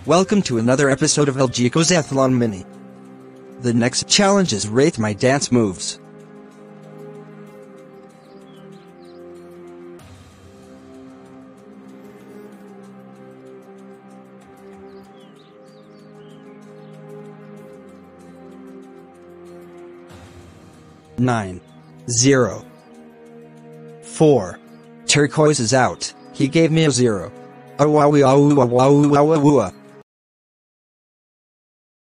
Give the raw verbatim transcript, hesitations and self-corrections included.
Welcome to another episode of algicosathlon mini. The next challenge is rate my dance moves. Nine. Zero. Four. Turquoise is out. He gave me a zero. Ah wah wee ah woo ah wah woo ah wah woo ah.